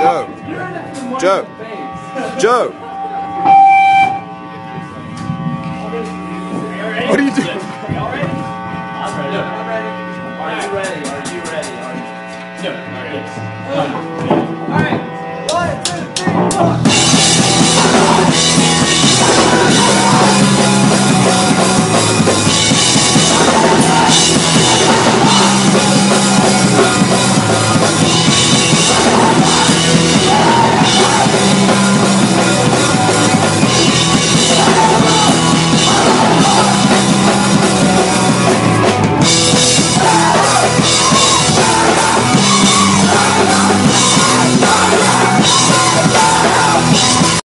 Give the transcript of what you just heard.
Joe. Joe. Joe. What are you doing? Y'all ready? I'm ready. I'm ready. Are you ready? Are you ready? No. Yes. All right. 1, 2, 3, 4.